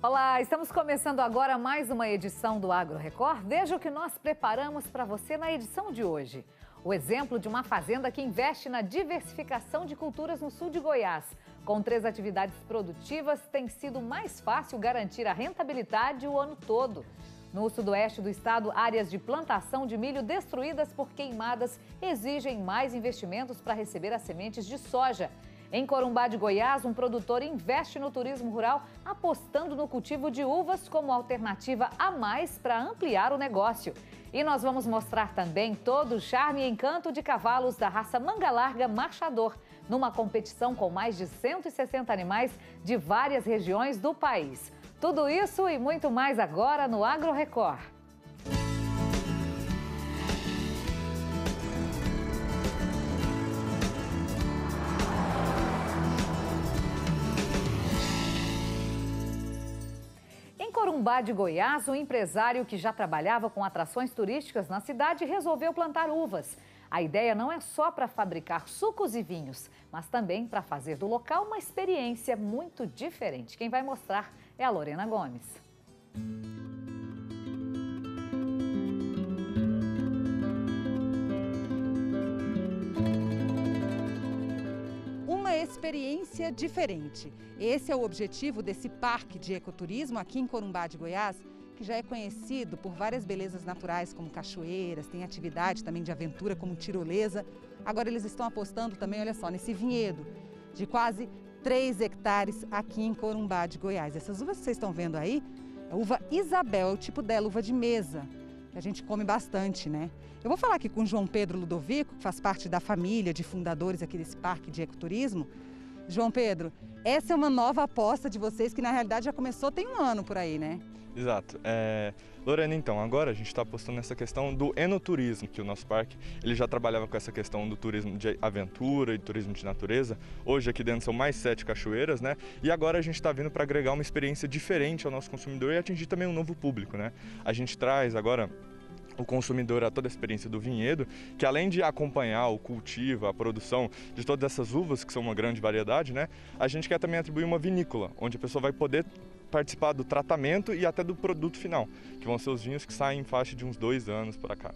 Olá, estamos começando agora mais uma edição do Agro Record. Veja o que nós preparamos para você na edição de hoje. O exemplo de uma fazenda que investe na diversificação de culturas no sul de Goiás. Com 3 atividades produtivas, tem sido mais fácil garantir a rentabilidade o ano todo. No sudoeste do estado, áreas de plantação de milho destruídas por queimadas exigem mais investimentos para receber as sementes de soja. Em Corumbá de Goiás, um produtor investe no turismo rural, apostando no cultivo de uvas como alternativa a mais para ampliar o negócio. E nós vamos mostrar também todo o charme e encanto de cavalos da raça Manga Larga Marchador, numa competição com mais de 160 animais de várias regiões do país. Tudo isso e muito mais agora no Agro Record. Em Corumbá de Goiás, um empresário que já trabalhava com atrações turísticas na cidade resolveu plantar uvas. A ideia não é só para fabricar sucos e vinhos, mas também para fazer do local uma experiência muito diferente. Quem vai mostrar é a Lorena Gomes. Uma experiência diferente. Esse é o objetivo desse parque de ecoturismo aqui em Corumbá de Goiás, que já é conhecido por várias belezas naturais como cachoeiras, tem atividade também de aventura como tirolesa. Agora eles estão apostando também, olha só, nesse vinhedo de quase 3 hectares aqui em Corumbá de Goiás. Essas uvas que vocês estão vendo aí, a uva Isabel, é o tipo dela, uva de mesa, que a gente come bastante, né? Eu vou falar aqui com o João Pedro Ludovico, que faz parte da família de fundadores aqui desse parque de ecoturismo. João Pedro, essa é uma nova aposta de vocês que na realidade já começou tem um ano por aí, né? Exato. Lorena, então, agora a gente está apostando nessa questão do enoturismo, que o nosso parque ele já trabalhava com essa questão do turismo de aventura e turismo de natureza. Hoje aqui dentro são mais 7 cachoeiras, né? E agora a gente está vindo para agregar uma experiência diferente ao nosso consumidor e atingir também um novo público, né? A gente traz agora o consumidor a toda a experiência do vinhedo, que além de acompanhar o cultivo, a produção de todas essas uvas, que são uma grande variedade, né? A gente quer também atribuir uma vinícola, onde a pessoa vai poder participar do tratamento e até do produto final, que vão ser os vinhos que saem em faixa de uns 2 anos para cá.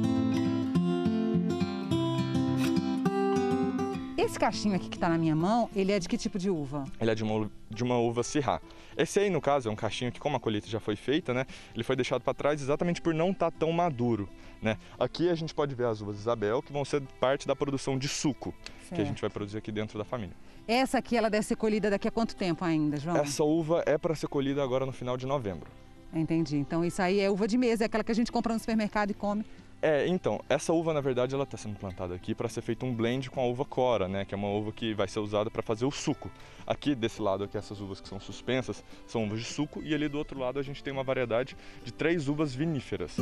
Esse cachinho aqui que está na minha mão, ele é de que tipo de uva? Ele é de uma uva Syrah. Esse aí, no caso, é um cachinho que, como a colheita já foi feita, né, ele foi deixado para trás exatamente por não estar tão maduro, né? Aqui a gente pode ver as uvas Isabel, que vão ser parte da produção de suco, certo, que a gente vai produzir aqui dentro da família. Essa aqui, ela deve ser colhida daqui a quanto tempo ainda, João? Essa uva é para ser colhida agora no final de novembro. Entendi. Então isso aí é uva de mesa, é aquela que a gente compra no supermercado e come. Então, essa uva, na verdade, ela está sendo plantada aqui para ser feito um blend com a uva Cora, né? Que é uma uva que vai ser usada para fazer o suco. Aqui, desse lado aqui, essas uvas que são suspensas, são uvas de suco. E ali do outro lado a gente tem uma variedade de 3 uvas viníferas.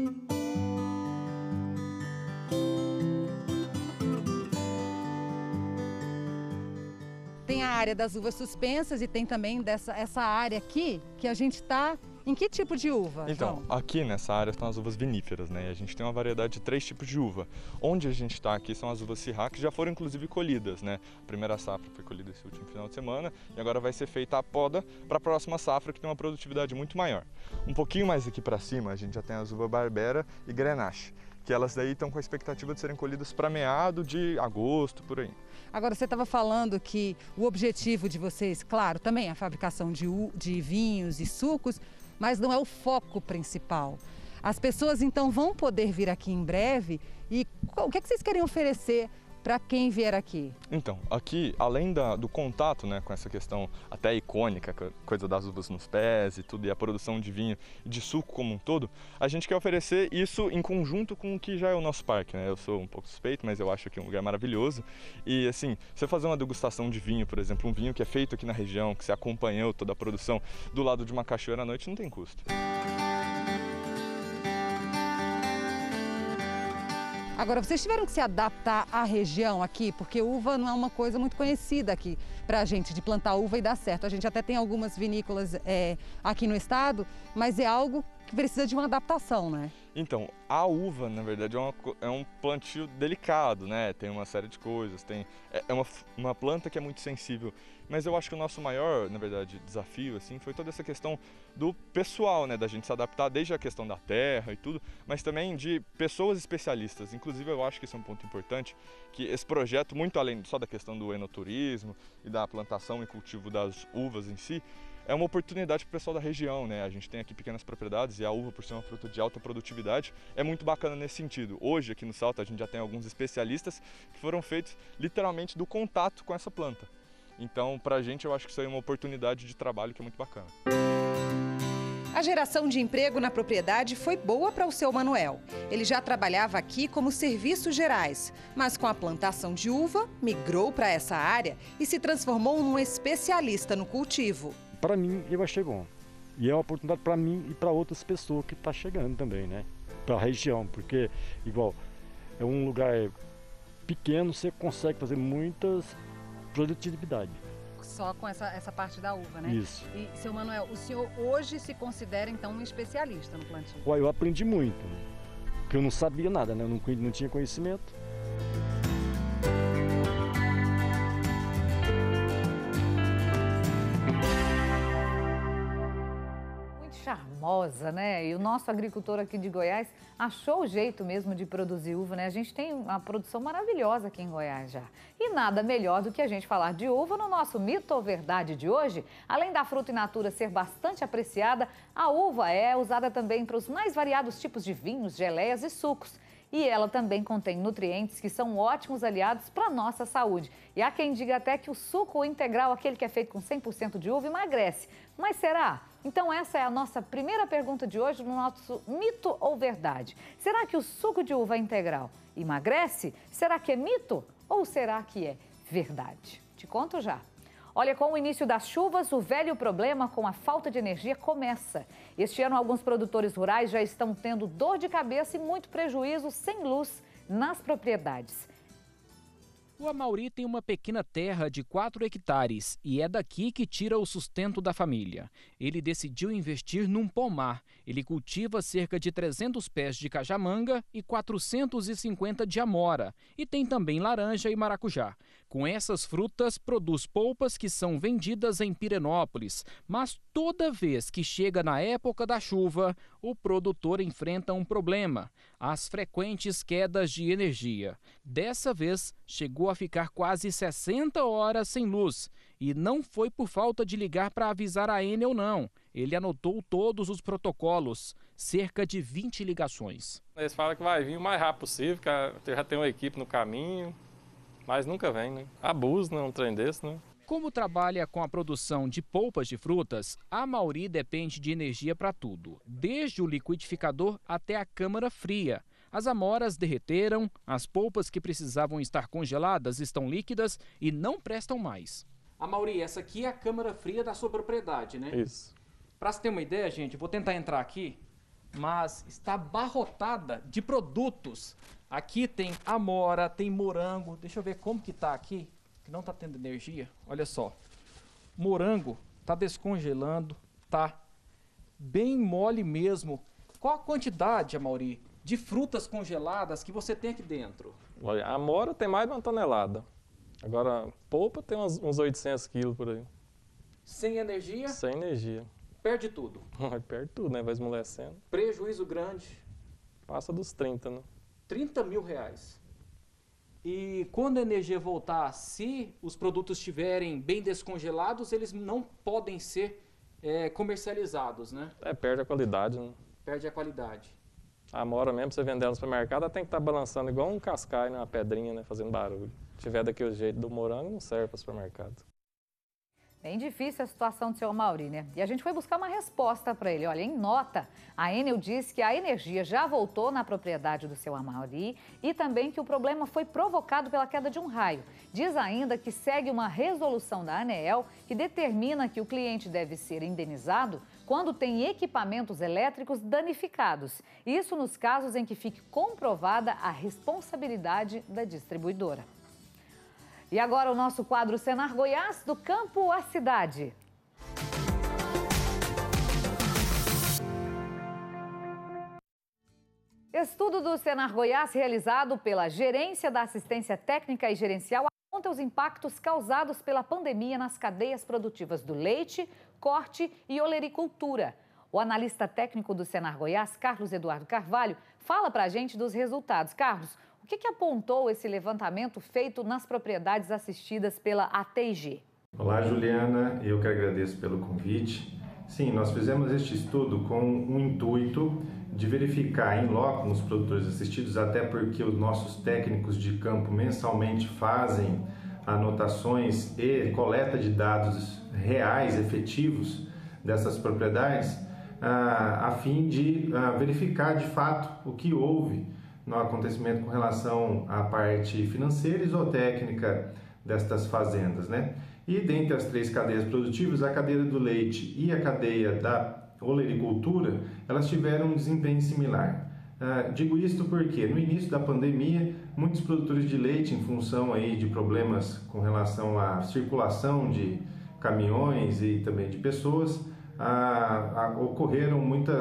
Tem a área das uvas suspensas e tem também essa área aqui que a gente está... Em que tipo de uva, Então, João? aqui nessa área estão as uvas viníferas, né? E a gente tem uma variedade de 3 tipos de uva. Onde a gente está aqui são as uvas Syrah, que já foram inclusive colhidas, né? A primeira safra foi colhida esse último final de semana e agora vai ser feita a poda para a próxima safra, que tem uma produtividade muito maior. Um pouquinho mais aqui para cima, a gente já tem as uvas Barbera e Grenache, que elas daí estão com a expectativa de serem colhidas para meado de agosto, por aí. Agora, você estava falando que o objetivo de vocês, claro, também é a fabricação de vinhos e sucos, mas não é o foco principal. As pessoas, então, vão poder vir aqui em breve e o que é que vocês querem oferecer para quem vier aqui? Então, aqui, além do contato, né, com essa questão até icônica, coisa das uvas nos pés e tudo, e a produção de vinho e de suco como um todo, a gente quer oferecer isso em conjunto com o que já é o nosso parque, né? Eu sou um pouco suspeito, mas eu acho aqui um lugar maravilhoso. E assim, você fazer uma degustação de vinho, por exemplo, um vinho que é feito aqui na região, que você acompanhou toda a produção do lado de uma cachoeira à noite, não tem custo. Agora, vocês tiveram que se adaptar à região aqui, porque uva não é uma coisa muito conhecida aqui para a gente, de plantar uva e dar certo. A gente até tem algumas vinícolas aqui no estado, mas é algo que precisa de uma adaptação, né? Então, a uva, na verdade, é um plantio delicado, né? Tem uma série de coisas, é uma planta que é muito sensível. Mas eu acho que o nosso maior, na verdade, desafio, assim, foi toda essa questão do pessoal, né? Da gente se adaptar desde a questão da terra e tudo, mas também de pessoas especialistas. Inclusive, eu acho que isso é um ponto importante, que esse projeto, muito além só da questão do enoturismo e da plantação e cultivo das uvas em si, é uma oportunidade para o pessoal da região, né? A gente tem aqui pequenas propriedades e a uva, por ser uma fruta de alta produtividade, é muito bacana nesse sentido. Hoje, aqui no Salto, a gente já tem alguns especialistas que foram feitos literalmente do contato com essa planta. Então, para a gente, eu acho que isso aí é uma oportunidade de trabalho que é muito bacana. A geração de emprego na propriedade foi boa para o seu Manuel. Ele já trabalhava aqui como serviços gerais, mas com a plantação de uva, migrou para essa área e se transformou num especialista no cultivo. Para mim, eu achei bom. E é uma oportunidade para mim e para outras pessoas que estão chegando também, né? Para a região, porque, igual, é um lugar pequeno, você consegue fazer muitas produtividade. Só com essa parte da uva, né? Isso. E, seu Manuel, o senhor hoje se considera, então, um especialista no plantio? Ué, eu aprendi muito, porque eu não sabia nada, né? Eu não tinha conhecimento. Charmosa, né? E o nosso agricultor aqui de Goiás achou o jeito mesmo de produzir uva, né? A gente tem uma produção maravilhosa aqui em Goiás já. E nada melhor do que a gente falar de uva no nosso Mito ou Verdade de hoje. Além da fruta in natura ser bastante apreciada, a uva é usada também para os mais variados tipos de vinhos, geleias e sucos. E ela também contém nutrientes que são ótimos aliados para a nossa saúde. E há quem diga até que o suco integral, aquele que é feito com 100% de uva, emagrece. Mas será? Então essa é a nossa primeira pergunta de hoje no nosso Mito ou Verdade. Será que o suco de uva integral emagrece? Será que é mito ou será que é verdade? Te conto já. Olha, com o início das chuvas, o velho problema com a falta de energia começa. Este ano, alguns produtores rurais já estão tendo dor de cabeça e muito prejuízo sem luz nas propriedades. O Amauri tem uma pequena terra de 4 hectares e é daqui que tira o sustento da família. Ele decidiu investir num pomar. Ele cultiva cerca de 300 pés de cajamanga e 450 de amora. E tem também laranja e maracujá. Com essas frutas, produz polpas que são vendidas em Pirenópolis. Mas toda vez que chega na época da chuva, o produtor enfrenta um problema: as frequentes quedas de energia. Dessa vez, chegou a ficar quase 60 horas sem luz. E não foi por falta de ligar para avisar a Enel, não. Ele anotou todos os protocolos, cerca de 20 ligações. Eles falam que vai vir o mais rápido possível, que já tem uma equipe no caminho, mas nunca vem, né? Abuso, né? Um trem desse, né? Como trabalha com a produção de polpas de frutas, a Amauri depende de energia para tudo, desde o liquidificador até a câmara fria. As amoras derreteram, as polpas que precisavam estar congeladas estão líquidas e não prestam mais. Amauri, essa aqui é a câmara fria da sua propriedade, né? Isso. Para você ter uma ideia, gente, eu vou tentar entrar aqui, mas está abarrotada de produtos. Aqui tem amora, tem morango. Deixa eu ver como que tá aqui, que não tá tendo energia. Olha só, morango tá descongelando, tá bem mole mesmo. Qual a quantidade, Amauri, de frutas congeladas que você tem aqui dentro? Olha, a amora tem mais de 1 tonelada. Agora, polpa tem uns 800 quilos por aí. Sem energia? Sem energia. Perde tudo. Perde tudo, né? Vai esmolecendo. Prejuízo grande. Passa dos 30, né? 30 mil reais. E quando a energia voltar, se os produtos estiverem bem descongelados, eles não podem ser comercializados, né? Perde a qualidade, né? Perde a qualidade. A amora mesmo, pra você vender no supermercado, ela tem que estar balançando igual um cascai, né? Uma pedrinha, né? Fazendo barulho. Se tiver daquele jeito do morango, não serve para supermercado. Bem difícil a situação do seu Amauri, né? E a gente foi buscar uma resposta para ele. Olha, em nota, a Enel diz que a energia já voltou na propriedade do seu Amauri e também que o problema foi provocado pela queda de um raio. Diz ainda que segue uma resolução da ANEEL que determina que o cliente deve ser indenizado quando tem equipamentos elétricos danificados. Isso nos casos em que fique comprovada a responsabilidade da distribuidora. E agora o nosso quadro Senar Goiás, do campo à cidade. Estudo do Senar Goiás, realizado pela Gerência da Assistência Técnica e Gerencial, aponta os impactos causados pela pandemia nas cadeias produtivas do leite, corte e olericultura. O analista técnico do Senar Goiás, Carlos Eduardo Carvalho, fala para a gente dos resultados. Carlos, o que apontou esse levantamento feito nas propriedades assistidas pela ATG? Olá, Juliana, eu que agradeço pelo convite. Sim, nós fizemos este estudo com o intuito de verificar em loco nos produtores assistidos, até porque os nossos técnicos de campo mensalmente fazem anotações e coleta de dados reais, efetivos dessas propriedades, a fim de verificar de fato o que houve no acontecimento com relação à parte financeira e zootécnica destas fazendas, né? E dentre as 3 cadeias produtivas, a cadeia do leite e a cadeia da olericultura, elas tiveram um desempenho similar. Digo isto porque no início da pandemia, muitos produtores de leite, em função aí de problemas com relação à circulação de caminhões e também de pessoas, ocorreram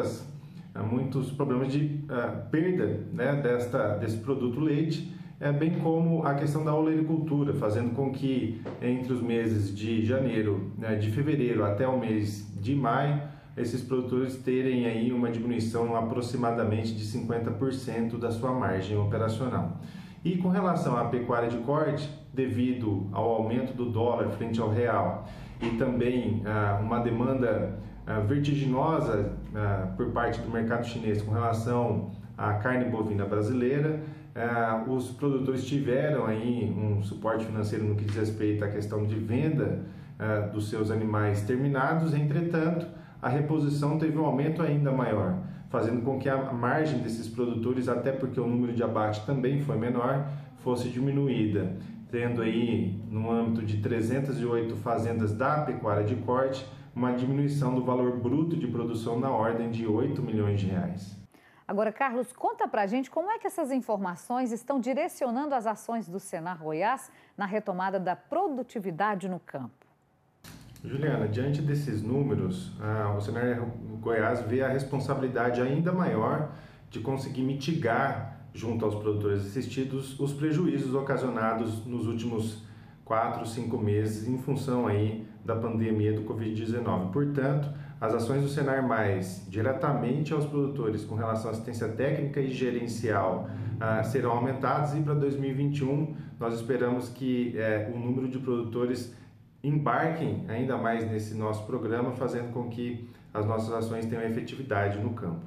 muitos problemas de perda, né, desse produto leite, bem como a questão da olericultura, fazendo com que entre os meses de janeiro, de fevereiro até o mês de maio, esses produtores terem aí uma diminuição aproximadamente de 50% da sua margem operacional. E com relação à pecuária de corte, devido ao aumento do dólar frente ao real e também uma demanda vertiginosa por parte do mercado chinês com relação à carne bovina brasileira, os produtores tiveram aí um suporte financeiro no que diz respeito à questão de venda dos seus animais terminados. Entretanto, a reposição teve um aumento ainda maior, fazendo com que a margem desses produtores, até porque o número de abate também foi menor, fosse diminuída, tendo aí no âmbito de 308 fazendas da pecuária de corte, uma diminuição do valor bruto de produção na ordem de 8 milhões de reais. Agora, Carlos, conta pra gente como é que essas informações estão direcionando as ações do Senar Goiás na retomada da produtividade no campo. Juliana, diante desses números, o Senar Goiás vê a responsabilidade ainda maior de conseguir mitigar, junto aos produtores assistidos, os prejuízos ocasionados nos últimos 4, 5 meses em função aí da pandemia do Covid-19. Portanto, as ações do Senar Mais, diretamente aos produtores com relação à assistência técnica e gerencial, serão aumentadas e para 2021 nós esperamos que o número de produtores embarquem ainda mais nesse nosso programa, fazendo com que as nossas ações tenham efetividade no campo.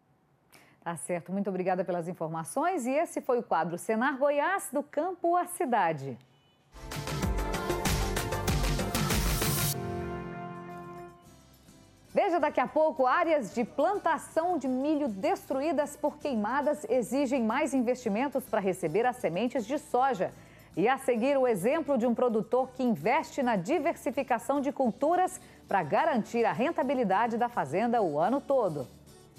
Tá certo, muito obrigada pelas informações e esse foi o quadro Senar Goiás, do campo à cidade. Veja daqui a pouco, áreas de plantação de milho destruídas por queimadas exigem mais investimentos para receber as sementes de soja. E a seguir, o exemplo de um produtor que investe na diversificação de culturas para garantir a rentabilidade da fazenda o ano todo.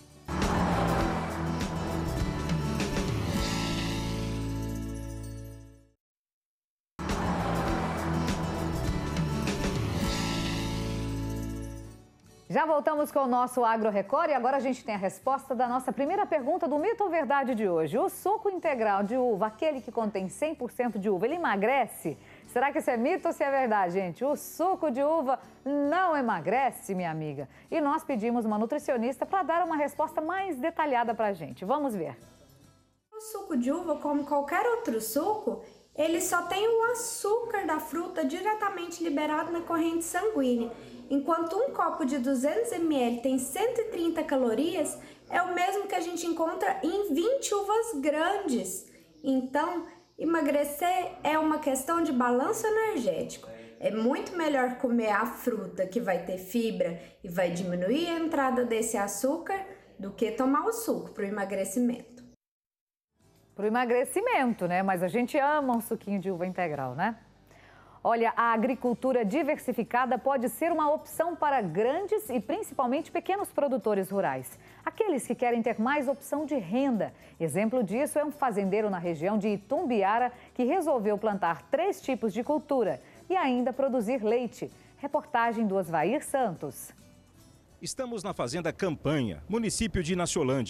Já voltamos com o nosso Agro Record e agora a gente tem a resposta da nossa primeira pergunta do Mito ou Verdade de hoje. O suco integral de uva, aquele que contém 100% de uva, ele emagrece? Será que isso é mito ou se é verdade, gente? O suco de uva não emagrece, minha amiga. E nós pedimos uma nutricionista para dar uma resposta mais detalhada para a gente. Vamos ver. O suco de uva, como qualquer outro suco, ele só tem o açúcar da fruta diretamente liberado na corrente sanguínea. Enquanto um copo de 200 ml tem 130 calorias, é o mesmo que a gente encontra em 20 uvas grandes. Então, emagrecer é uma questão de balanço energético. É muito melhor comer a fruta que vai ter fibra e vai diminuir a entrada desse açúcar do que tomar o suco para o emagrecimento. Para o emagrecimento, né? Mas a gente ama um suquinho de uva integral, né? Olha, a agricultura diversificada pode ser uma opção para grandes e principalmente pequenos produtores rurais. Aqueles que querem ter mais opção de renda. Exemplo disso é um fazendeiro na região de Itumbiara que resolveu plantar 3 tipos de cultura e ainda produzir leite. Reportagem do Osvair Santos. Estamos na fazenda Campanha, município de Inaciolândia.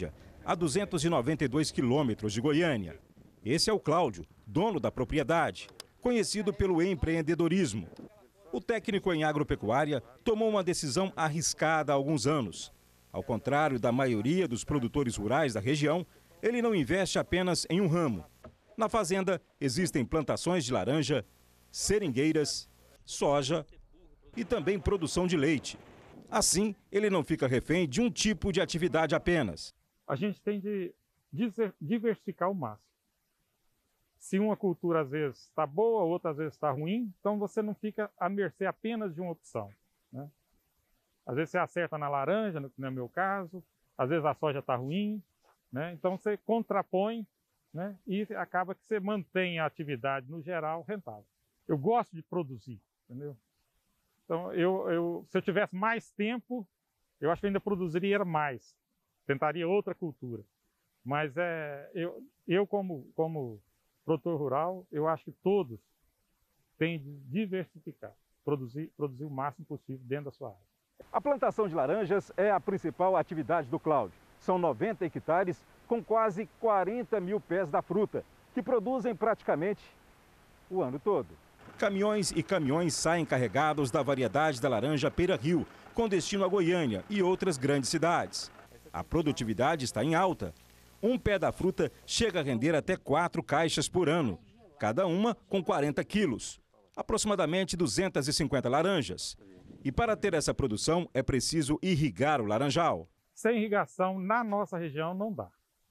a 292 quilômetros de Goiânia. Esse é o Cláudio, dono da propriedade, conhecido pelo empreendedorismo. O técnico em agropecuária tomou uma decisão arriscada há alguns anos. Ao contrário da maioria dos produtores rurais da região, ele não investe apenas em um ramo. Na fazenda existem plantações de laranja, seringueiras, soja e também produção de leite. Assim, ele não fica refém de um tipo de atividade apenas. A gente tem de diversificar o máximo. Se uma cultura às vezes está boa, outra às vezes está ruim, então você não fica à mercê apenas de uma opção, né? Às vezes você acerta na laranja, no é o meu caso, às vezes a soja está ruim, né? Então você contrapõe, né? E acaba que você mantém a atividade no geral rentável. Eu gosto de produzir, entendeu? Então se eu tivesse mais tempo, eu acho que ainda produziria mais, tentaria outra cultura. Mas eu como produtor rural, eu acho que todos têm de diversificar, produzir o máximo possível dentro da sua área. A plantação de laranjas é a principal atividade do Cláudio. São 90 hectares com quase 40 mil pés da fruta, que produzem praticamente o ano todo. Caminhões e caminhões saem carregados da variedade da laranja Pera Rio, com destino a Goiânia e outras grandes cidades. A produtividade está em alta. Um pé da fruta chega a render até 4 caixas por ano, cada uma com 40 quilos, aproximadamente 250 laranjas. E para ter essa produção é preciso irrigar o laranjal. Sem irrigação, na nossa região, não dá.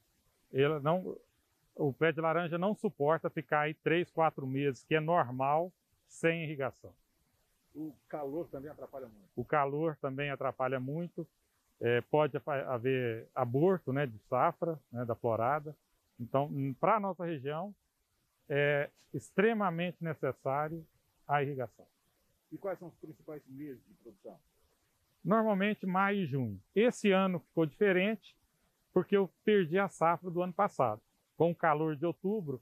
O pé de laranja não suporta ficar aí 3, 4 meses, que é normal, sem irrigação. O calor também atrapalha muito. O calor também atrapalha muito. Pode haver aborto, né, de safra, né, da florada. Então, para a nossa região, é extremamente necessário a irrigação. E quais são os principais meses de produção? Normalmente maio e junho. Esse ano ficou diferente porque eu perdi a safra do ano passado. Com o calor de outubro,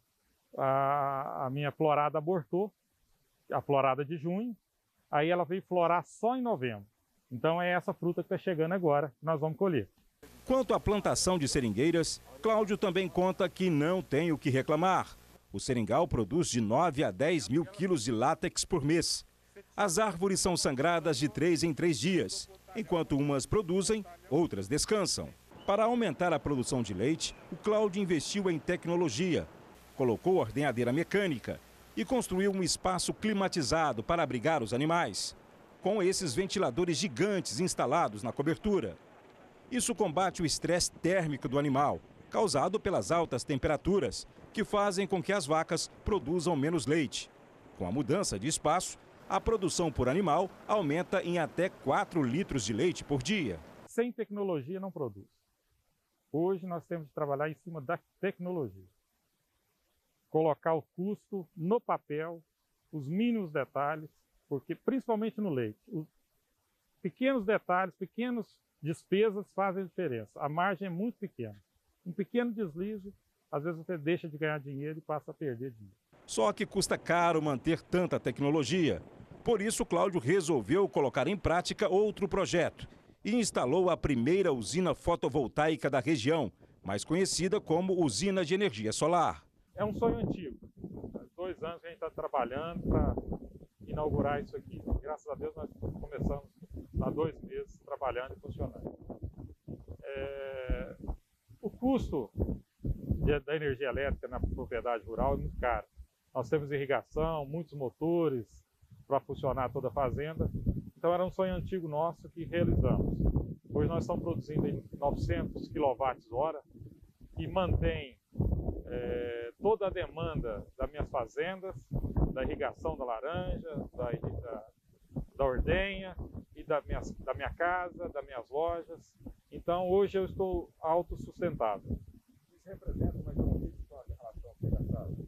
a minha florada abortou, a florada de junho, aí ela veio florar só em novembro. Então é essa fruta que está chegando agora, que nós vamos colher. Quanto à plantação de seringueiras, Cláudio também conta que não tem o que reclamar. O seringal produz de 9 a 10 mil quilos de látex por mês. As árvores são sangradas de 3 em 3 dias. Enquanto umas produzem, outras descansam. Para aumentar a produção de leite, o Cláudio investiu em tecnologia. Colocou ordenhadeira mecânica e construiu um espaço climatizado para abrigar os animais, com esses ventiladores gigantes instalados na cobertura. Isso combate o estresse térmico do animal, causado pelas altas temperaturas, que fazem com que as vacas produzam menos leite. Com a mudança de espaço, a produção por animal aumenta em até 4 litros de leite por dia. Sem tecnologia não produz. Hoje nós temos de trabalhar em cima da tecnologia. Colocar o custo no papel, os mínimos detalhes, porque principalmente no leite, os pequenos detalhes, pequenas despesas fazem diferença. A margem é muito pequena. Um pequeno deslize, às vezes você deixa de ganhar dinheiro e passa a perder dinheiro. Só que custa caro manter tanta tecnologia. Por isso, Cláudio resolveu colocar em prática outro projeto e instalou a primeira usina fotovoltaica da região, mais conhecida como usina de energia solar. É um sonho antigo. Há 2 anos que a gente está trabalhando para inaugurar isso aqui. Graças a Deus nós começamos há 2 meses trabalhando e funcionando. O custo da energia elétrica na propriedade rural é muito caro. Nós temos irrigação, muitos motores para funcionar toda a fazenda. Então era um sonho antigo nosso que realizamos. Hoje nós estamos produzindo em 900 kWh e mantém toda a demanda das minhas fazendas, da irrigação da laranja, da ordenha e da minha casa, das minhas lojas. Então hoje eu estou autossustentável. Isso representa mais um risco com relação ao pedaço?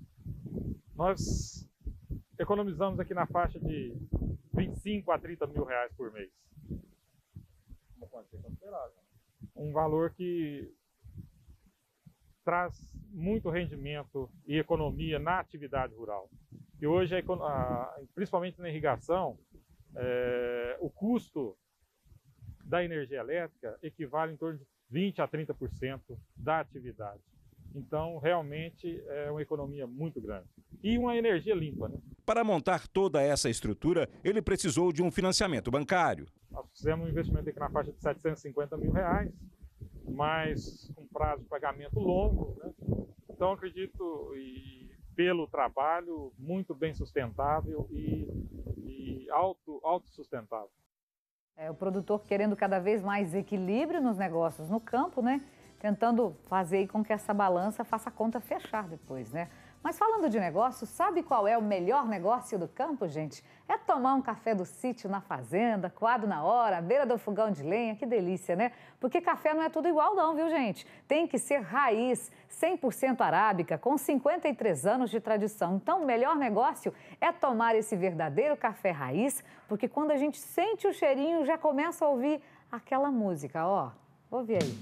Nós economizamos aqui na faixa de 25 a 30 mil reais por mês. Uma quantia considerável. Um valor que traz muito rendimento e economia na atividade rural. E hoje, principalmente na irrigação, o custo da energia elétrica equivale em torno de 20% a 30% da atividade. Então, realmente, é uma economia muito grande. E uma energia limpa, né? Para montar toda essa estrutura, ele precisou de um financiamento bancário. Nós fizemos um investimento aqui na faixa de R$750 mil, mas com prazo de pagamento longo, né? Então, acredito, pelo trabalho, muito bem sustentável e autossustentável. O produtor querendo cada vez mais equilíbrio nos negócios no campo, né? Tentando fazer com que essa balança faça a conta fechar depois, né? Mas falando de negócio, sabe qual é o melhor negócio do campo, gente? É tomar um café do sítio na fazenda, coado na hora, à beira do fogão de lenha, que delícia, né? Porque café não é tudo igual não, viu, gente? Tem que ser raiz, 100% arábica, com 53 anos de tradição. Então, o melhor negócio é tomar esse verdadeiro café raiz, porque quando a gente sente o cheirinho, já começa a ouvir aquela música, ó. Ouve aí.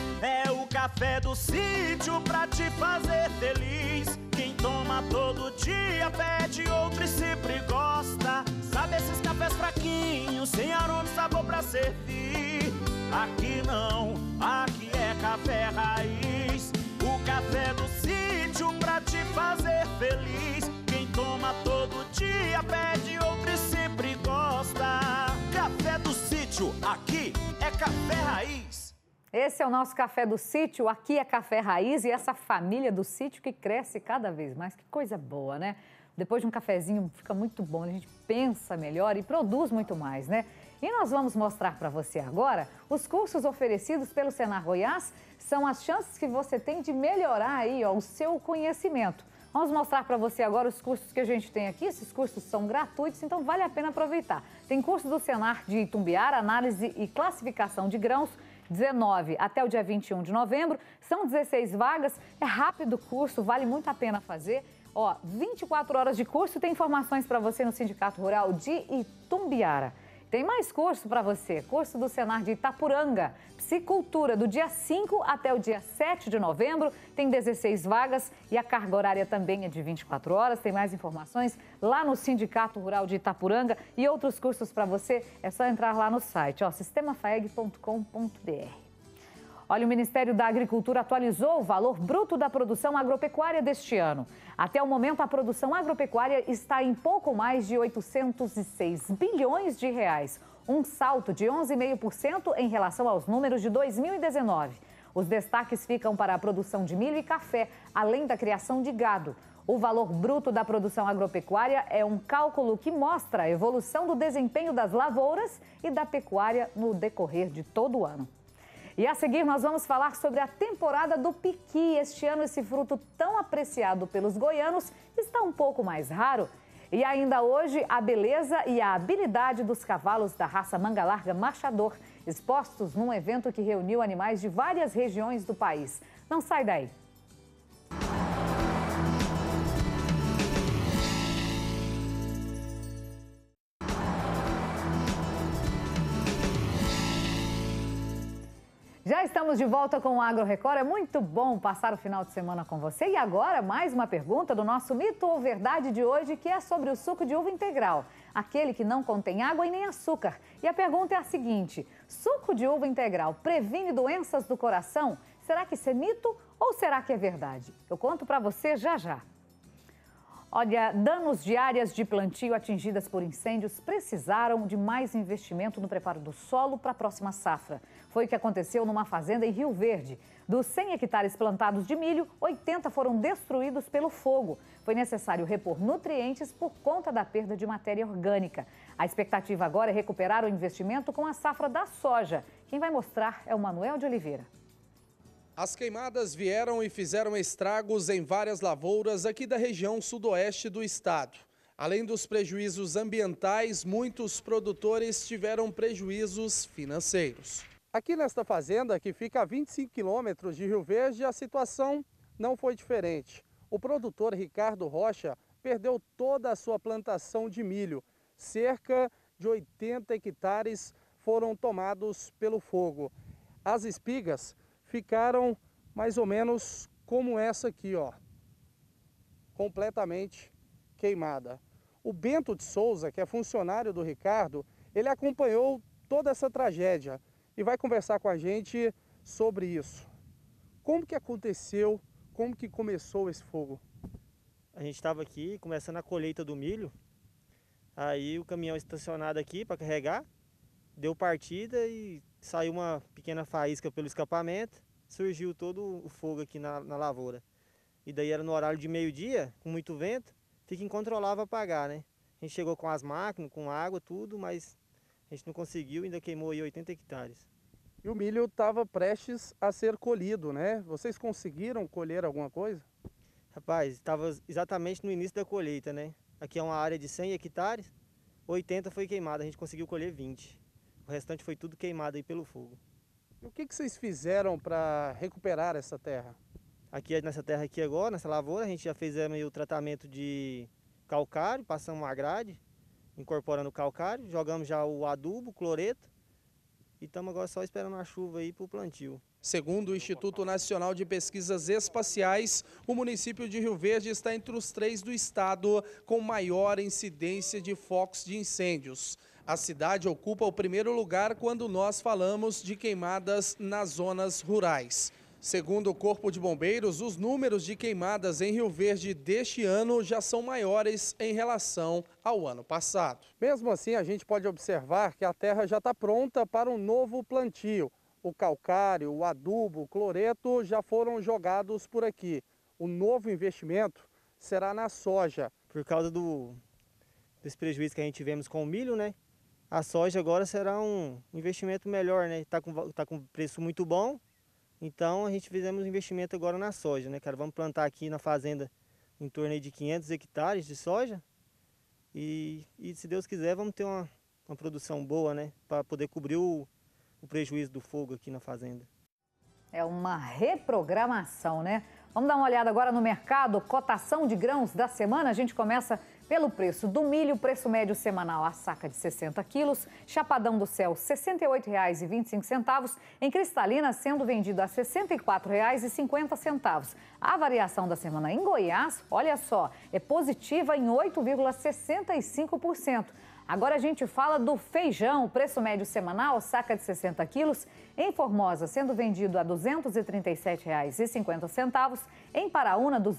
É o café do sítio pra te fazer feliz. Quem toma todo dia pede outro e sempre gosta. Sabe esses cafés fraquinhos, sem aroma e sabor pra servir? Aqui não, aqui é café raiz. O café do sítio pra te fazer feliz. Quem toma todo dia pede outro e sempre gosta. Café do sítio, aqui é café raiz. Esse é o nosso café do sítio, aqui é café raiz e essa família do sítio que cresce cada vez mais. Que coisa boa, né? Depois de um cafezinho fica muito bom, a gente pensa melhor e produz muito mais, né? E nós vamos mostrar para você agora os cursos oferecidos pelo Senar Goiás, são as chances que você tem de melhorar aí, ó, o seu conhecimento. Vamos mostrar para você agora os cursos que a gente tem aqui, esses cursos são gratuitos, então vale a pena aproveitar. Tem curso do Senar de Itumbiara, análise e classificação de grãos, 19 até o dia 21 de novembro, são 16 vagas, é rápido o curso, vale muito a pena fazer. Ó, 24 horas de curso, tem informações para você no Sindicato Rural de Itumbiara. Tem mais curso para você, curso do Senar de Itapuranga, Psicultura, do dia 5 até o dia 7 de novembro, tem 16 vagas e a carga horária também é de 24 horas. Tem mais informações lá no Sindicato Rural de Itapuranga e outros cursos para você, é só entrar lá no site, ó, sistemafaeg.com.br. Olha, o Ministério da Agricultura atualizou o valor bruto da produção agropecuária deste ano. Até o momento, a produção agropecuária está em pouco mais de 806 bilhões de reais, um salto de 11,5% em relação aos números de 2019. Os destaques ficam para a produção de milho e café, além da criação de gado. O valor bruto da produção agropecuária é um cálculo que mostra a evolução do desempenho das lavouras e da pecuária no decorrer de todo o ano. E a seguir nós vamos falar sobre a temporada do piqui. Este ano esse fruto tão apreciado pelos goianos está um pouco mais raro. E ainda hoje a beleza e a habilidade dos cavalos da raça manga larga marchador, expostos num evento que reuniu animais de várias regiões do país. Não sai daí. Já estamos de volta com o Agro Record. É muito bom passar o final de semana com você. E agora, mais uma pergunta do nosso mito ou verdade de hoje, que é sobre o suco de uva integral, aquele que não contém água e nem açúcar. E a pergunta é a seguinte: suco de uva integral previne doenças do coração? Será que isso é mito ou será que é verdade? Eu conto para você já já. Olha, danos de áreas de plantio atingidas por incêndios precisaram de mais investimento no preparo do solo para a próxima safra. Foi o que aconteceu numa fazenda em Rio Verde. Dos 100 hectares plantados de milho, 80 foram destruídos pelo fogo. Foi necessário repor nutrientes por conta da perda de matéria orgânica. A expectativa agora é recuperar o investimento com a safra da soja. Quem vai mostrar é o Manuel de Oliveira. As queimadas vieram e fizeram estragos em várias lavouras aqui da região sudoeste do estado. Além dos prejuízos ambientais, muitos produtores tiveram prejuízos financeiros. Aqui nesta fazenda, que fica a 25 quilômetros de Rio Verde, a situação não foi diferente. O produtor Ricardo Rocha perdeu toda a sua plantação de milho. Cerca de 80 hectares foram tomados pelo fogo. As espigas ficaram mais ou menos como essa aqui, ó, completamente queimada. O Bento de Souza, que é funcionário do Ricardo, ele acompanhou toda essa tragédia e vai conversar com a gente sobre isso. Como que aconteceu? Como que começou esse fogo? A gente estava aqui começando a colheita do milho, aí o caminhão estacionado aqui para carregar, deu partida e saiu uma pequena faísca pelo escapamento, surgiu todo o fogo aqui na lavoura. E daí era no horário de meio-dia, com muito vento, fica incontrolável apagar, né? A gente chegou com as máquinas, com água, tudo, mas a gente não conseguiu, ainda queimou aí 80 hectares. E o milho estava prestes a ser colhido, né? Vocês conseguiram colher alguma coisa? Rapaz, estava exatamente no início da colheita, né? Aqui é uma área de 100 hectares, 80 foi queimada, a gente conseguiu colher 20. O restante foi tudo queimado aí pelo fogo. E o que vocês fizeram para recuperar essa terra? Aqui nessa terra aqui agora, nessa lavoura, a gente já fez o tratamento de calcário, passamos uma grade, incorporando o calcário, jogamos já o adubo, o cloreto, e estamos agora só esperando a chuva aí para o plantio. Segundo o Instituto Nacional de Pesquisas Espaciais, o município de Rio Verde está entre os 3 do estado com maior incidência de focos de incêndios. A cidade ocupa o primeiro lugar quando nós falamos de queimadas nas zonas rurais. Segundo o Corpo de Bombeiros, os números de queimadas em Rio Verde deste ano já são maiores em relação ao ano passado. Mesmo assim, a gente pode observar que a terra já está pronta para um novo plantio. O calcário, o adubo, o cloreto já foram jogados por aqui. O novo investimento será na soja. Por causa desse prejuízo que a gente tivemos com o milho, né? A soja agora será um investimento melhor, né? Tá com preço muito bom. Então a gente fizemos um investimento agora na soja, né, cara? Vamos plantar aqui na fazenda em torno de 500 hectares de soja e se Deus quiser vamos ter uma produção boa, né? Para poder cobrir o prejuízo do fogo aqui na fazenda. É uma reprogramação, né? Vamos dar uma olhada agora no mercado, cotação de grãos da semana. A gente começa pelo preço do milho, preço médio semanal, a saca de 60 quilos, Chapadão do Céu, R$ 68,25, em Cristalina sendo vendido a R$ 64,50. A variação da semana em Goiás, olha só, é positiva em 8,65%. Agora a gente fala do feijão, preço médio semanal, saca de 60 quilos, em Formosa sendo vendido a R$ 237,50, em Paraúna R$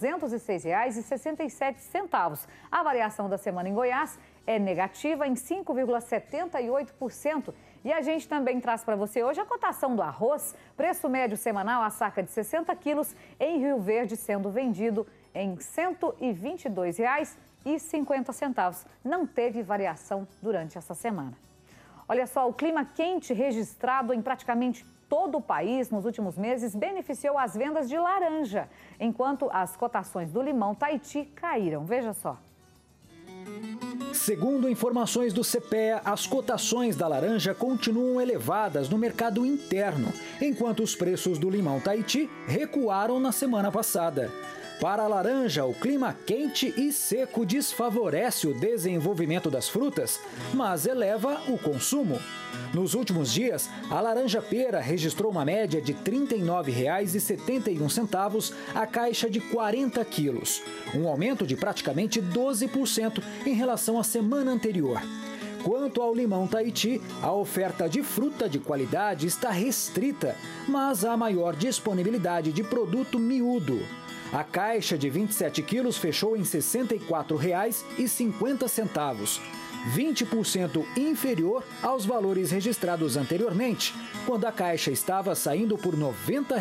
206,67. A variação da semana em Goiás é negativa em 5,78%. E a gente também traz para você hoje a cotação do arroz, preço médio semanal, a saca de 60 quilos, em Rio Verde sendo vendido em R$ 122,50. Não teve variação durante essa semana. Olha só, o clima quente registrado em praticamente todo o país nos últimos meses beneficiou as vendas de laranja, enquanto as cotações do limão Tahiti caíram. Veja só. Segundo informações do CPEA, as cotações da laranja continuam elevadas no mercado interno, enquanto os preços do limão Tahiti recuaram na semana passada. Para a laranja, o clima quente e seco desfavorece o desenvolvimento das frutas, mas eleva o consumo. Nos últimos dias, a laranja-pera registrou uma média de R$ 39,71 a caixa de 40 quilos, um aumento de praticamente 12% em relação à semana anterior. Quanto ao limão Tahiti, a oferta de fruta de qualidade está restrita, mas há maior disponibilidade de produto miúdo. A caixa de 27 quilos fechou em R$ 64,50, 20% inferior aos valores registrados anteriormente, quando a caixa estava saindo por R$ 90.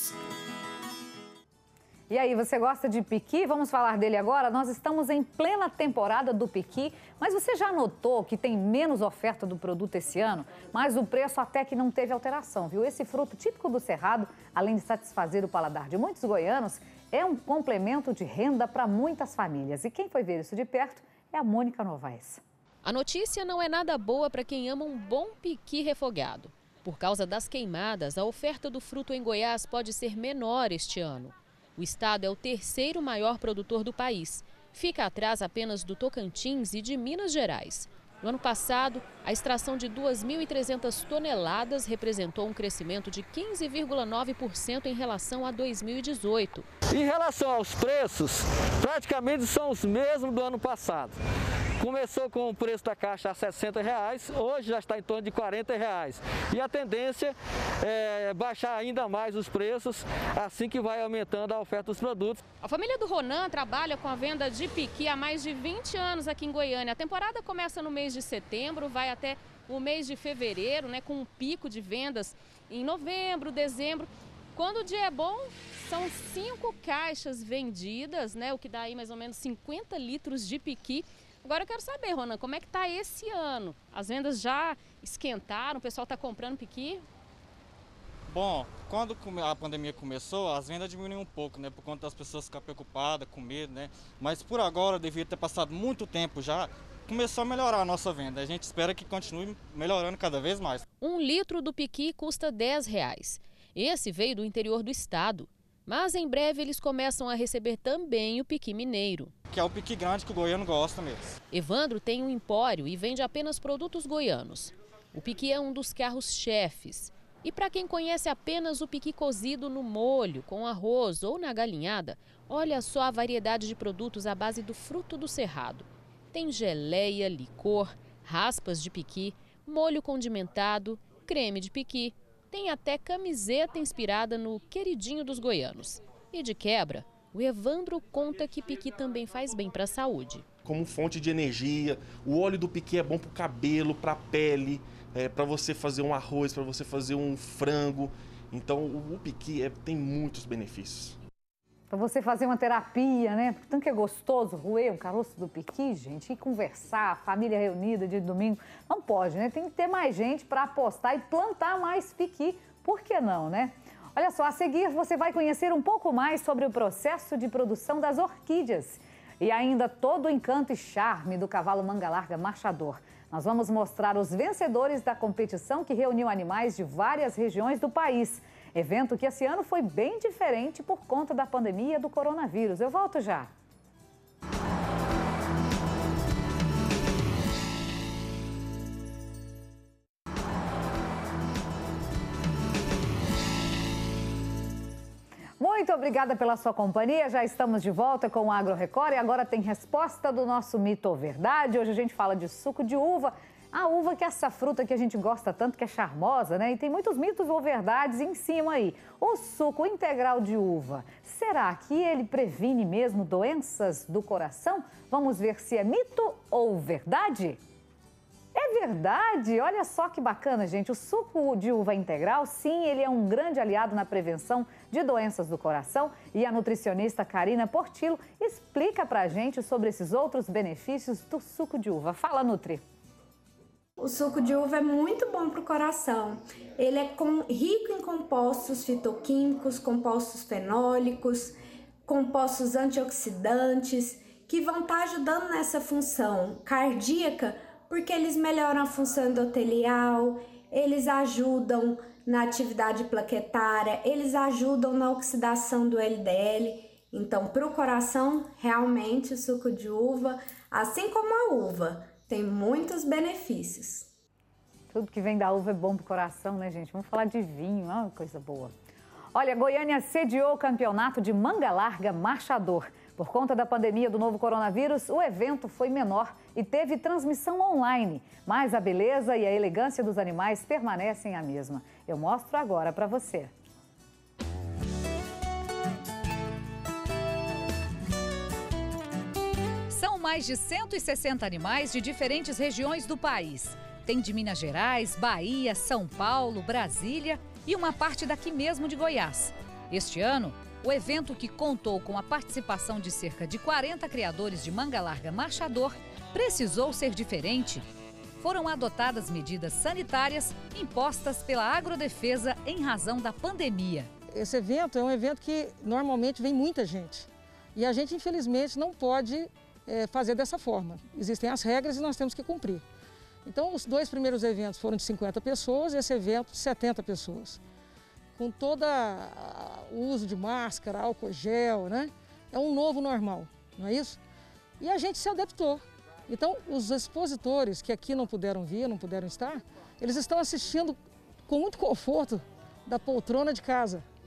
E aí, você gosta de piqui? Vamos falar dele agora? Nós estamos em plena temporada do piqui, mas você já notou que tem menos oferta do produto esse ano? Mas o preço até que não teve alteração, viu? Esse fruto típico do Cerrado, além de satisfazer o paladar de muitos goianos, é um complemento de renda para muitas famílias. E quem foi ver isso de perto é a Mônica Novaes. A notícia não é nada boa para quem ama um bom piqui refogado. Por causa das queimadas, a oferta do fruto em Goiás pode ser menor este ano. O estado é o terceiro maior produtor do país. Fica atrás apenas do Tocantins e de Minas Gerais. No ano passado, a extração de 2.300 toneladas representou um crescimento de 15,9% em relação a 2018. Em relação aos preços, praticamente são os mesmos do ano passado. Começou com o preço da caixa a R$ 60, hoje já está em torno de R$ 40. E a tendência é baixar ainda mais os preços, assim que vai aumentando a oferta dos produtos. A família do Ronan trabalha com a venda de piqui há mais de 20 anos aqui em Goiânia. A temporada começa no mês de setembro, vai até o mês de fevereiro, né, com um pico de vendas em novembro, dezembro. Quando o dia é bom, são 5 caixas vendidas, né, o que dá aí mais ou menos 50 litros de piqui. Agora eu quero saber, Ronan, como é que está esse ano? As vendas já esquentaram, o pessoal está comprando piqui? Bom, quando a pandemia começou, as vendas diminuíram um pouco, né, por conta das pessoas ficar preocupadas, com medo, né, mas por agora, devido ter passado muito tempo já, começou a melhorar a nossa venda. A gente espera que continue melhorando cada vez mais. 1 litro do piqui custa R$ 10. Esse veio do interior do estado, mas em breve eles começam a receber também o piqui mineiro. Que é o piqui grande que o goiano gosta mesmo. Evandro tem um empório e vende apenas produtos goianos. O piqui é um dos carros-chefes. E para quem conhece apenas o piqui cozido no molho, com arroz ou na galinhada, olha só a variedade de produtos à base do fruto do cerrado. Tem geleia, licor, raspas de piqui, molho condimentado, creme de piqui. Tem até camiseta inspirada no queridinho dos goianos. E de quebra, o Evandro conta que piqui também faz bem para a saúde. Como fonte de energia, o óleo do piqui é bom para o cabelo, para a pele, para você fazer um arroz, para você fazer um frango. Então o piqui tem muitos benefícios. Para você fazer uma terapia, né? Tanto que é gostoso roer um caroço do piqui, gente, e conversar, família reunida de domingo. Não pode, né? Tem que ter mais gente para apostar e plantar mais piqui. Por que não, né? Olha só, a seguir você vai conhecer um pouco mais sobre o processo de produção das orquídeas e ainda todo o encanto e charme do cavalo manga larga marchador. Nós vamos mostrar os vencedores da competição que reuniu animais de várias regiões do país. Evento que esse ano foi bem diferente por conta da pandemia do coronavírus. Eu volto já. Muito obrigada pela sua companhia. Já estamos de volta com o Agro Record e agora tem resposta do nosso mito ou verdade. Hoje a gente fala de suco de uva. A uva que é essa fruta que a gente gosta tanto, que é charmosa, né? E tem muitos mitos ou verdades em cima aí. O suco integral de uva, será que ele previne mesmo doenças do coração? Vamos ver se é mito ou verdade? É verdade! Olha só que bacana, gente. O suco de uva integral, sim, ele é um grande aliado na prevenção de doenças do coração. E a nutricionista Karina Portillo explica pra gente sobre esses outros benefícios do suco de uva. Fala, Nutri! O suco de uva é muito bom para o coração. Ele é rico em compostos fitoquímicos, compostos fenólicos, compostos antioxidantes, que vão estar ajudando nessa função cardíaca, porque eles melhoram a função endotelial, eles ajudam na atividade plaquetária, eles ajudam na oxidação do LDL. Então, para o coração, realmente o suco de uva, assim como a uva, tem muitos benefícios. Tudo que vem da uva é bom para o coração, né, gente? Vamos falar de vinho, é uma coisa boa. Olha, Goiânia sediou o campeonato de manga larga marchador. Por conta da pandemia do novo coronavírus, o evento foi menor e teve transmissão online. Mas a beleza e a elegância dos animais permanecem a mesma. Eu mostro agora para você. São mais de 160 animais de diferentes regiões do país. Tem de Minas Gerais, Bahia, São Paulo, Brasília e uma parte daqui mesmo de Goiás. Este ano, o evento, que contou com a participação de cerca de 40 criadores de manga larga marchador, precisou ser diferente. Foram adotadas medidas sanitárias impostas pela Agrodefesa em razão da pandemia. Esse evento é um evento que normalmente vem muita gente. E a gente, infelizmente, não pode fazer dessa forma. Existem as regras e nós temos que cumprir. Então, os 2 primeiros eventos foram de 50 pessoas, esse evento de 70 pessoas. Com todo o uso de máscara, álcool gel, né? É um novo normal, não é isso? E a gente se adaptou. Então, os expositores que aqui não puderam vir, não puderam estar, eles estão assistindo com muito conforto da poltrona de casa,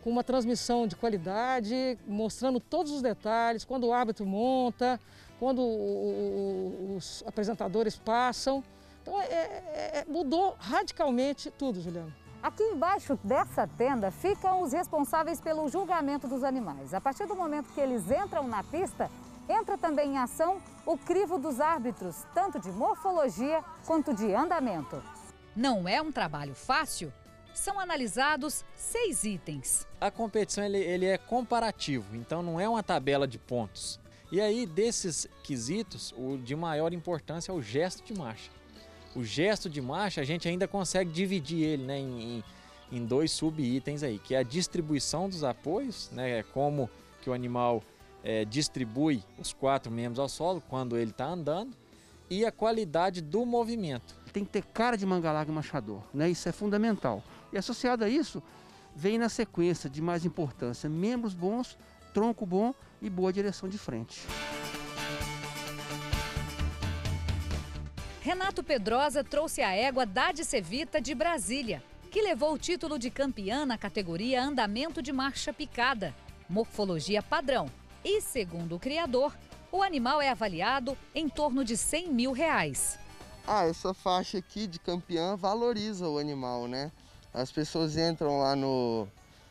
com uma transmissão de qualidade, mostrando todos os detalhes, quando o árbitro monta, quando os apresentadores passam. Então mudou radicalmente tudo, Juliana. Aqui embaixo dessa tenda ficam os responsáveis pelo julgamento dos animais. A partir do momento que eles entram na pista, entra também em ação o crivo dos árbitros, tanto de morfologia quanto de andamento. Não é um trabalho fácil. São analisados 6 itens. A competição ele é comparativo, então não é uma tabela de pontos. E aí, desses quesitos, o de maior importância é o gesto de marcha. O gesto de marcha, a gente ainda consegue dividir ele, né, em 2 sub-itens aí, que é a distribuição dos apoios, né, como que o animal distribui os 4 membros ao solo quando ele está andando, e a qualidade do movimento. Tem que ter cara de manga larga e machador, né? Isso é fundamental. E associado a isso, vem na sequência de mais importância, membros bons, tronco bom e boa direção de frente. Renato Pedrosa trouxe a égua Dádice Vita de Brasília, que levou o título de campeã na categoria andamento de marcha picada, morfologia padrão. E, segundo o criador, o animal é avaliado em torno de R$100 mil. Essa faixa aqui de campeã valoriza o animal, né? As pessoas entram lá no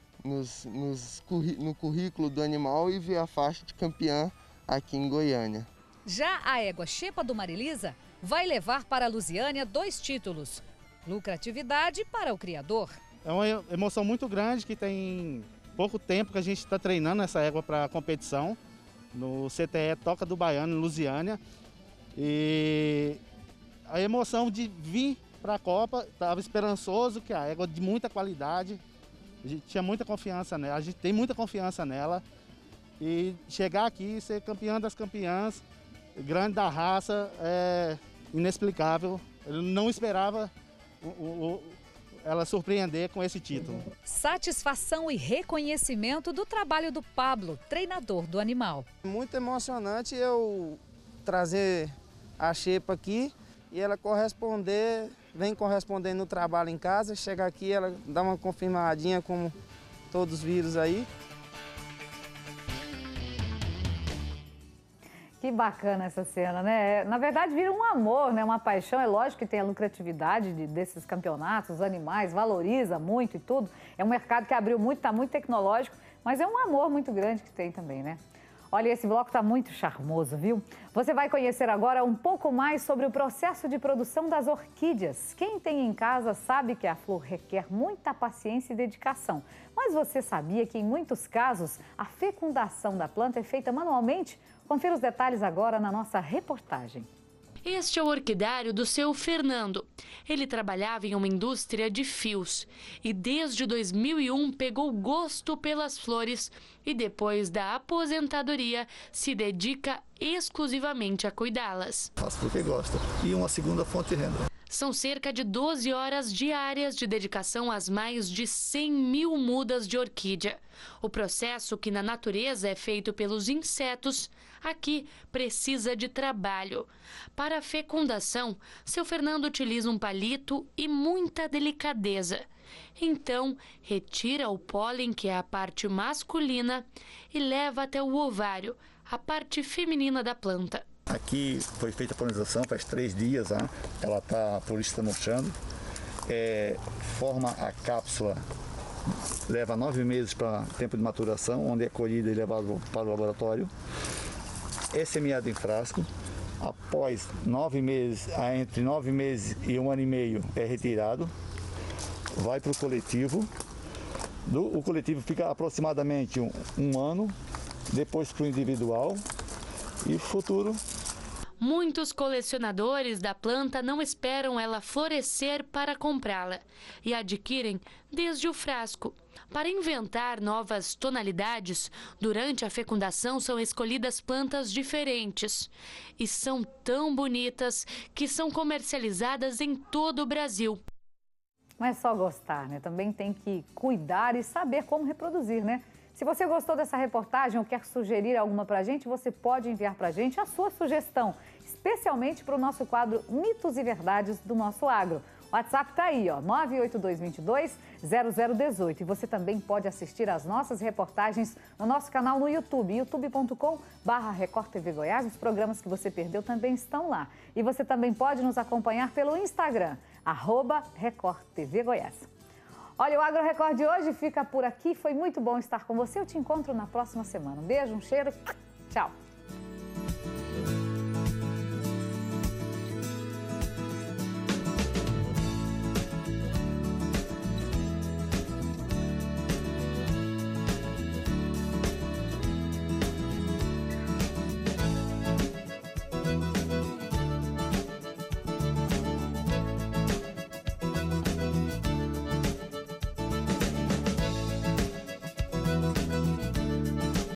currículo do animal e vê a faixa de campeã aqui em Goiânia. Já a égua Xepa do Marilisa vai levar para a Lusiânia 2 títulos. Lucratividade para o criador. É uma emoção muito grande que tem pouco tempo que a gente está treinando essa égua para a competição no CTE Toca do Baiano, em Lusiânia. E a emoção de vir para a Copa, estava esperançoso, que a égua de muita qualidade, a gente tinha muita confiança nela, a gente tem muita confiança nela. E chegar aqui e ser campeã das campeãs, grande da raça, é inexplicável. Eu não esperava ela surpreender com esse título. Satisfação e reconhecimento do trabalho do Pablo, treinador do animal. Muito emocionante eu trazer a Xepa aqui e ela vem correspondendo no trabalho em casa, chega aqui, ela dá uma confirmadinha como todos os vírus aí. Que bacana essa cena, né? Na verdade, vira um amor, né? Uma paixão. É lógico que tem a lucratividade desses campeonatos, os animais, valoriza muito e tudo. É um mercado que abriu muito, está muito tecnológico, mas é um amor muito grande que tem também, né? Olha, esse bloco está muito charmoso, viu? Você vai conhecer agora um pouco mais sobre o processo de produção das orquídeas. Quem tem em casa sabe que a flor requer muita paciência e dedicação. Mas você sabia que, em muitos casos, a fecundação da planta é feita manualmente? Confira os detalhes agora na nossa reportagem. Este é o orquidário do seu Fernando. Ele trabalhava em uma indústria de fios e desde 2001 pegou gosto pelas flores e depois da aposentadoria se dedica exclusivamente a cuidá-las. Faço porque gosto e uma segunda fonte de renda. São cerca de 12 horas diárias de dedicação às mais de 100 mil mudas de orquídea. O processo, que na natureza é feito pelos insetos, aqui precisa de trabalho. Para a fecundação, seu Fernando utiliza um palito e muita delicadeza. Então, retira o pólen, que é a parte masculina, e leva até o ovário, a parte feminina da planta. Aqui foi feita a polinização faz 3 dias, né? Ela está, a polícia está mostrando. Forma a cápsula, leva 9 meses para tempo de maturação, onde é colhida e levada para o laboratório. É semeado em frasco. Após 9 meses, entre 9 meses e 1 ano e meio, é retirado. Vai para o coletivo. O coletivo fica aproximadamente um ano, depois para o individual. E futuro. Muitos colecionadores da planta não esperam ela florescer para comprá-la e adquirem desde o frasco. Para inventar novas tonalidades, durante a fecundação são escolhidas plantas diferentes e são tão bonitas que são comercializadas em todo o Brasil. Não é só gostar, né? Também tem que cuidar e saber como reproduzir, né? Se você gostou dessa reportagem ou quer sugerir alguma para a gente, você pode enviar para a gente a sua sugestão, especialmente para o nosso quadro Mitos e Verdades do Nosso Agro. WhatsApp tá aí, ó, 98222-0018. E você também pode assistir às nossas reportagens no nosso canal no YouTube, youtube.com/Record TV Goiás. Os programas que você perdeu também estão lá. E você também pode nos acompanhar pelo Instagram, @Record TV Goiás. Olha, o Agro Record de hoje fica por aqui. Foi muito bom estar com você. Eu te encontro na próxima semana. Um beijo, um cheiro. Tchau.